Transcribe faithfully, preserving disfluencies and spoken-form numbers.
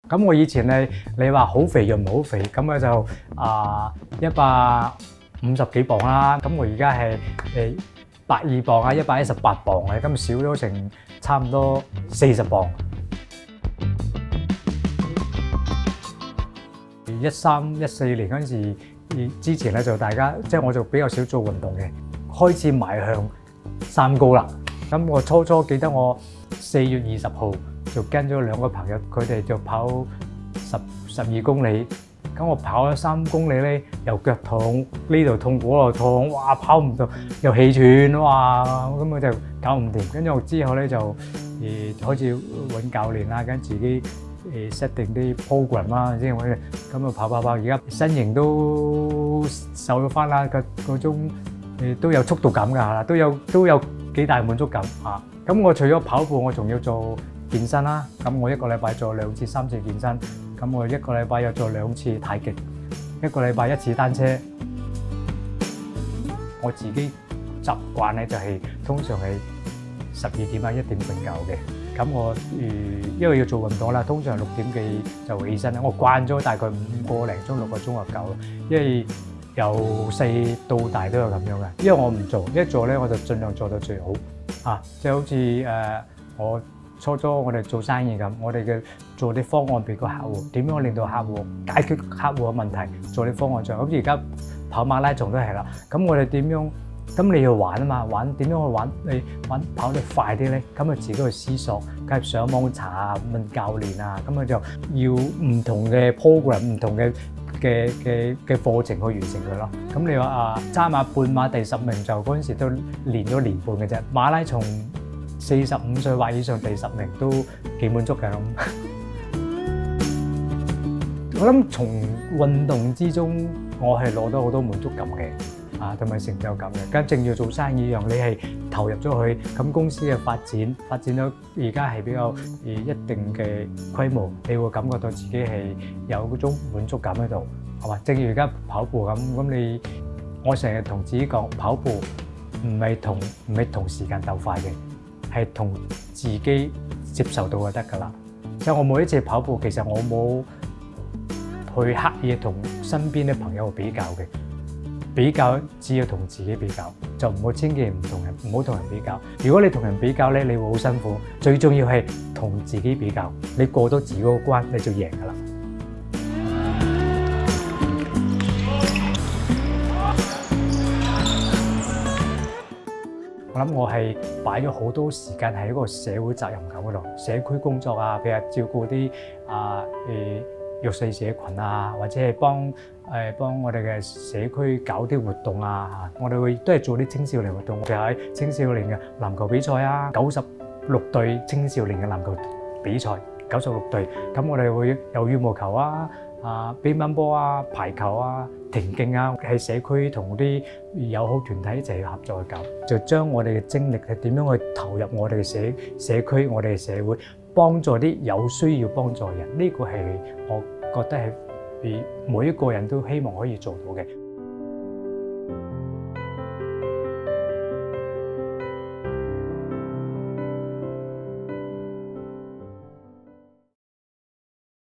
咁我以前咧，你話好肥又唔係好肥，咁我就啊一百五十幾磅啦。咁我而家係誒百二磅啊，一百一十八磅嘅，咁少咗成差唔多四十磅。一三一四年嗰陣時之前咧，就大家即係我就比較少做運動嘅，開始邁向三高啦。咁我初初記得我四月二十號就跟咗兩個朋友，佢哋就跑十十二公里。咁我跑咗三公里咧，又腳痛，呢度痛嗰度痛，哇跑唔到，又氣喘，哇咁我就搞唔掂。跟住我之後咧就誒開始揾教練啦，跟自己誒 set 定啲 program 啦，先咁啊跑跑跑，而家身形都瘦咗翻啦，個個種誒都有速度感㗎，都有都有幾大滿足感啊！咁我除咗跑步，我仲要做健身啦。咁我一個禮拜做兩次、三次健身。咁我一個禮拜又做兩次太極，一個禮拜一次單車。我自己習慣咧就係通常係十二點啊一點瞓覺嘅。咁我誒因為要做運動啦，通常六點幾就起身啦。我慣咗大概五個零鐘、六個鐘就夠啦。因為由細到大都有咁樣嘅，因為我唔做，一做咧我就盡量做到最好。啊，即係好似誒我初初我哋做生意咁，我哋嘅做啲方案俾個客戶，點樣令到客戶解決客戶嘅問題，做啲方案上。咁而家跑馬拉松都係啦，咁我哋點樣？咁你要玩啊嘛，玩點樣去玩？你玩跑得快啲咧，咁啊自己去思索，梗係上網查啊，問教練啊，咁啊就要唔同嘅 program， 唔同嘅嘅嘅嘅課程去完成佢咯。咁你話啊，揸馬半馬第十名就嗰陣時都練咗年半嘅啫。馬拉松四十五歲或以上第十名都幾滿足嘅。我諗從運動之中，我係攞到好多滿足感嘅。啊，同埋成就感嘅，咁正要做生意一樣，你係投入咗去，咁公司嘅發展發展到而家係比較誒一定嘅規模，你會感覺到自己係有嗰種滿足感喺度，係嘛？正如而家跑步咁，咁你我成日同自己講，跑步唔係同唔係同時間鬥快嘅，係同自己接受到就得㗎啦。即係我每一次跑步，其實我冇去刻意同身邊嘅朋友比較嘅。比較只要同自己比較，就唔好千祈唔同人，唔好同人比較。如果你同人比較咧，你會好辛苦。最重要係同自己比較，你過到自己嗰個關，你就贏㗎啦。我諗我係擺咗好多時間喺一個社會責任感嗰度，社區工作啊，譬如照顧啲啊誒弱勢社群啊，或者係幫誒幫我哋嘅社區搞啲活動啊，我哋會都係做啲青少年活動，譬如喺青少年嘅籃球比賽啊，九十六隊青少年嘅籃球比賽，九十六隊，咁我哋會有羽毛球啊、啊乒乓波啊、排球啊、田徑啊，喺社區同啲友好團體一齊合作去搞，就將我哋嘅精力係點樣去投入我哋嘅社社區、我哋嘅社會，幫助啲有需要幫助人，呢個係我覺得係每一個人都希望可以做到嘅。